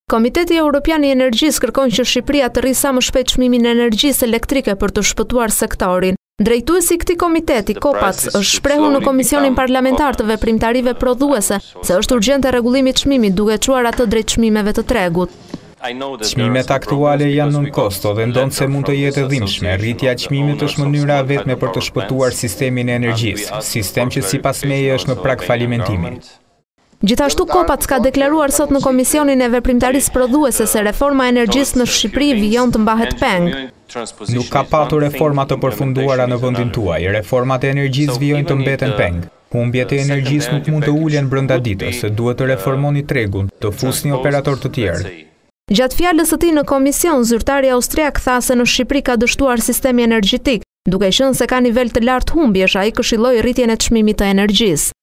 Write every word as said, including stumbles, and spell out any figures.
Komiteti Evropian i Energjisë kërkon që Shqipëria të rrisë sa më shpejt çmimin e energjisë elektrike për të shpëtuar sektorin. Drejtuesi i këtij komiteti, Kopac, është shprehur në Komisionin Parlamentar të Veprimtarive Prodhuese se është urgjente rregullimi i çmimit duke çuar atë drejt çmimeve të tregut. Çmimet aktuale janë nën kosto dhe ndonë se mund të jetë e dhimbshme. Rritja e çmimit është mënyra e vetme për të shpëtuar sistemin e energjisë, sistem që sipas meje është në prag falimentimi. Gjithashtu Kopac ka deklaruar sot në Komisionin e Veprimtarisë Prodhuese se reforma e energjisë në Shqipëri vijon të mbahet peng. Nuk ka patur reforma të përfunduara në vendin tuaj. Reformat e energjisë vijojnë të mbeten peng. Humbjet e energjisë nuk mund të ulen brenda ditës, se duhet të reformoni tregun, të fusni operator të tjerë. Gjatë fjalës së tij në komision, zyrtari austriak tha se në Shqipëri ka dështuar sistemi energjetik, duke qenë se ka nivel të lartë humbjesh, ai këshilloi rritjen e çmimit të energjisë.